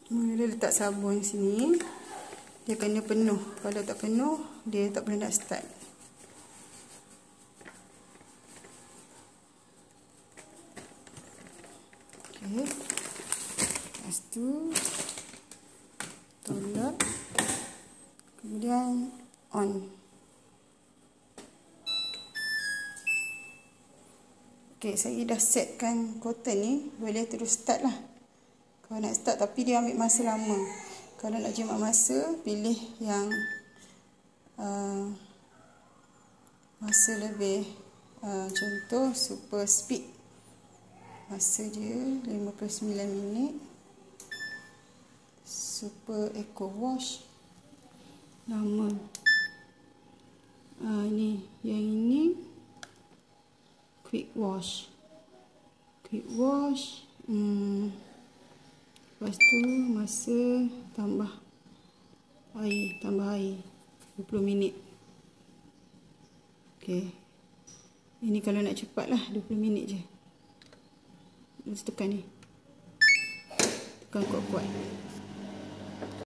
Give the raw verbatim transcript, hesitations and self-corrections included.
Mula letak sabun sini. Dia kena penuh. Kalau tak penuh, dia tak boleh nak start. Okey. Lepas tu tolak. Kemudian on. Okey, saya dah setkan cotton ni, boleh terus start lah. Kalau nak start, tapi dia ambil masa lama. Kalau nak jimat masa, pilih yang uh, masa lebih. Uh, contoh super speed. Masa dia lima puluh sembilan minit. Super eco wash. Lama. Uh, ni, yang ini quick wash. Quick wash. Hmm. Lepas tu masa tambah air, tambah air dua puluh minit. Okey. Ini kalau nak cepat lah dua puluh minit je. Tekan ni. Tekan kuat-kuat.